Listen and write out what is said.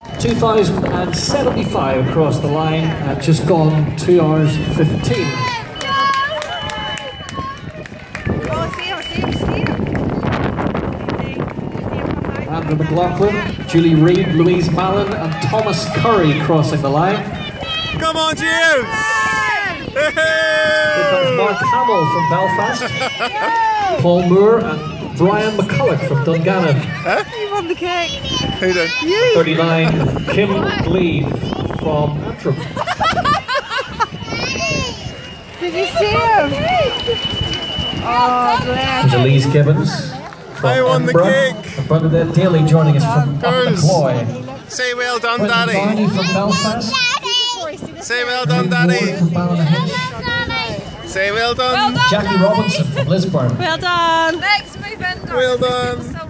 2,075 across the line at just gone 2 hours 15. Andrew McLaughlin, Julie Reid, Louise Mallon and Thomas Curry crossing the line. Come on, James! Here comes Mark Hamill from Belfast, Paul Moore and Brian McCulloch from Dungannon. You won the cake. Who did? You. 39, Kim Glee from Antrim. Did you see him? Oh, bless. There's Elise Gibbons from I won the Edinburgh. cake. And Bernadette Daly joining us from Girls. Upnacloy. Say well done, Quentin Daddy. Varney from Belfast. Say well done, Ward Daddy. from Ballynahinch. Say well done. Jackie Robinson from Lisburn. Well done. Next move in. Well done.